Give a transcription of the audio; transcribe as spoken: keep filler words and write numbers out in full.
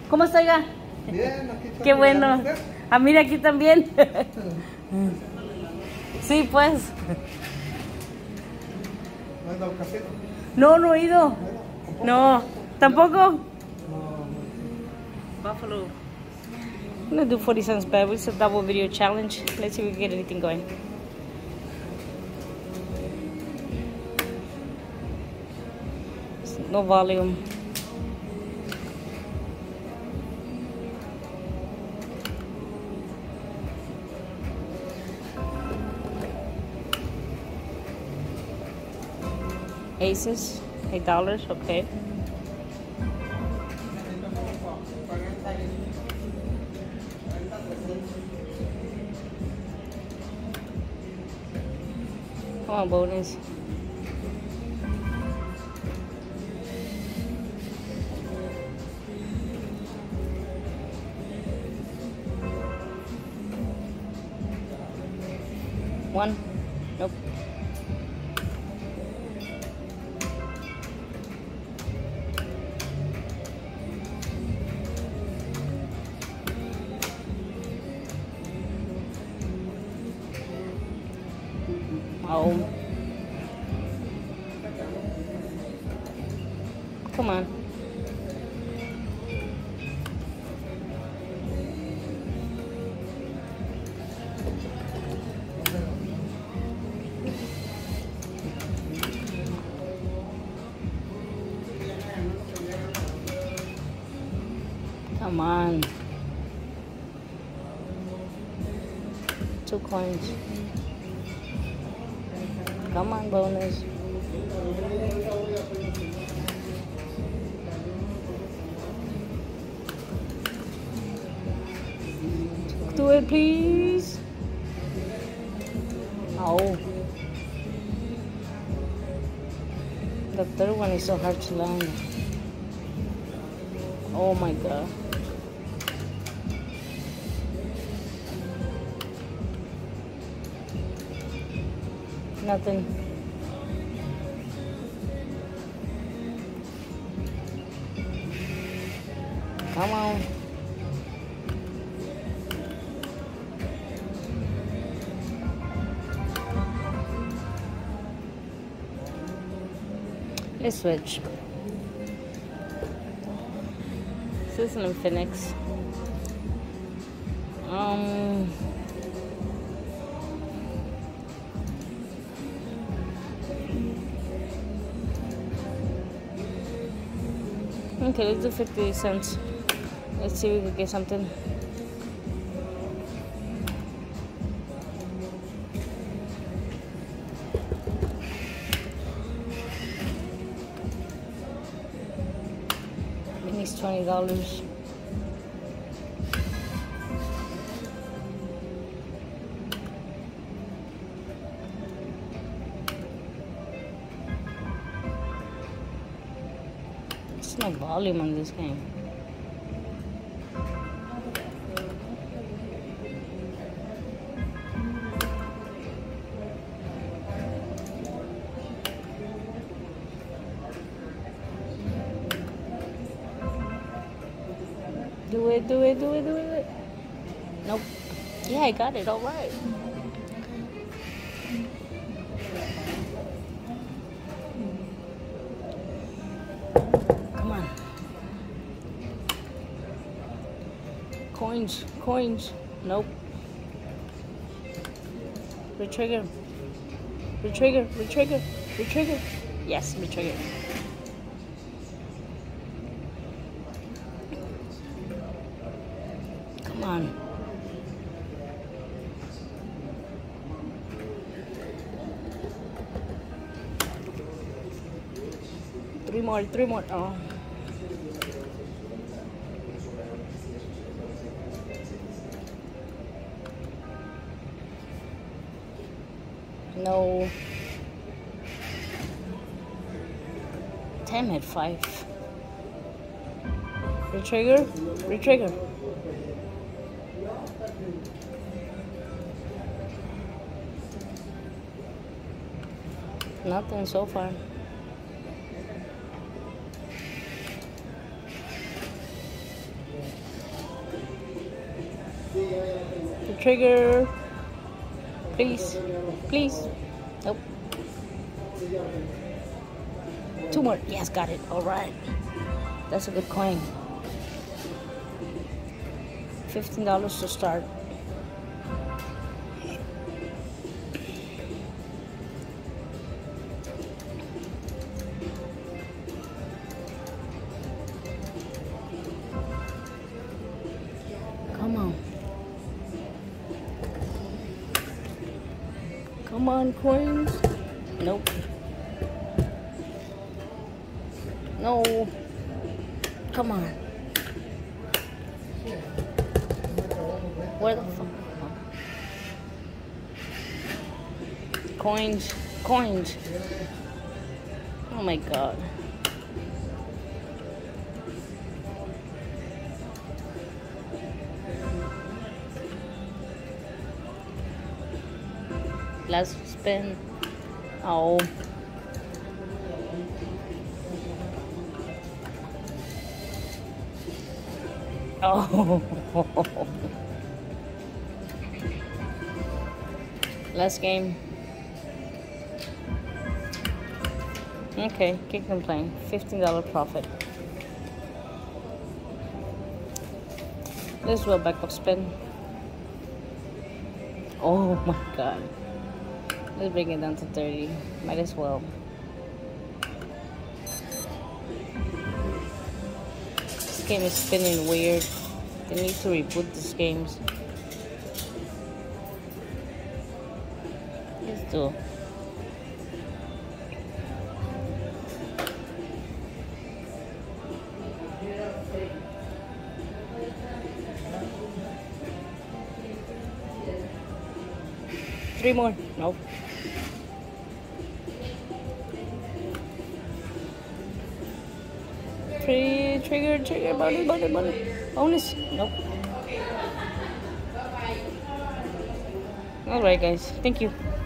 ¿Cómo está, oiga? Bien, aquí está. Qué bueno. Ah, mira, aquí también. Sí, pues. ¿No has dado café? No, no he ido. No, ¿tampoco? No. Buffalo. I'm gonna do forty cents bad. It's a double video challenge. Let's see if we can get anything going. No volume. Aces, eight dollars, okay. Come on, bonus. One. Nope. Oh. Come on. Come on. Two coins. Come on, bonus. Do it, please. Oh. The third one is so hard to land. Oh my god. Nothing. Come on. Let's switch. This is in Phoenix. Um. Okay, let's do fifty cents. Let's see if we can get something. It needs twenty dollars. There's no volume on this game. Do it, do it, do it, do it. Nope. Yeah, I got it. All right. Come on. Coins, coins. Nope. Retrigger. Retrigger, retrigger, retrigger. Yes, retrigger. Come on. Three more, three more. Oh. No. Ten at five. Retrigger, retrigger. Nothing so far. trigger. Please. Please. Nope. Two more. Yes, got it. All right. That's a good coin. fifteen dollars to start. Come on. Come on, coins. Nope. No. Come on. Where the fuck? Coins. Coins. Oh my god. Last spin. Oh. Oh. Last game. Okay, can't complain. fifteen dollar profit. Let's do a backup spin. Oh my god. Let's bring it down to thirty. Might as well. This game is spinning weird. They need to reboot these games. Let's do. Three more. Nope. Three, trigger, trigger, bonus, bonus, bonus. Bonus. Nope. Alright guys, thank you.